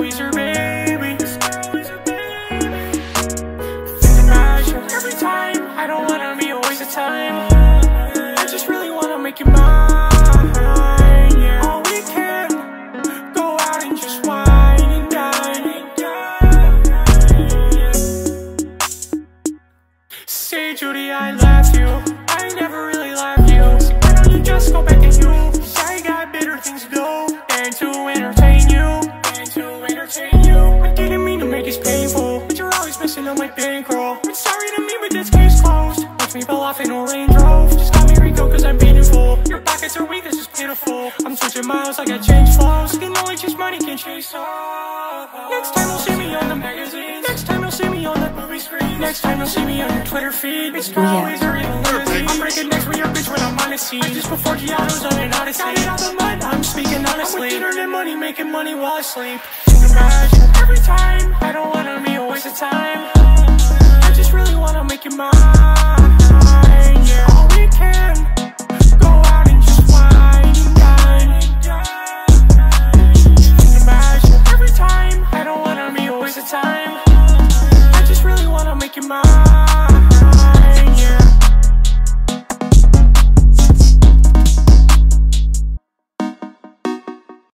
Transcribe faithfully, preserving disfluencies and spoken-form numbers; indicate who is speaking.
Speaker 1: always her baby. This girl is her baby. Thinking about you every time. I don't wanna be a waste of time. I just really wanna make you mine, yeah. All weekend, go out and just wine and dine. Say, Judy, I left you. I never really left you. So why don't you just go back to you? I got better things to do and to entertain you. And to entertain you. I didn't mean to make it painful, but you're always missing on my bankroll. It's sorry to me, but this case closed. Watch me pull off in a Range Rover. Just got me Rico cause I'm beautiful. Your pockets are weak, this is pitiful. I'm switching miles, I got change flows. You know it's just money can chase off. Next time you'll see me on the magazine. Next time you'll see me on the movie screen. Next time you'll see me on your Twitter feed. It's always or even limousine. I'm breaking necks with your bitch when I'm on the scene. Just before Giotto's on an odyssey. Got it out the mud, I'm speaking honestly. I'm with dinner and money, making money while I sleep. Thinking about you every time. I don't wanna be a waste of time. I just really wanna make you mine, yeah. All weekend, go out and just wine and dine. Thinking about you every time. I don't wanna be a waste of time. I just really wanna make you mine.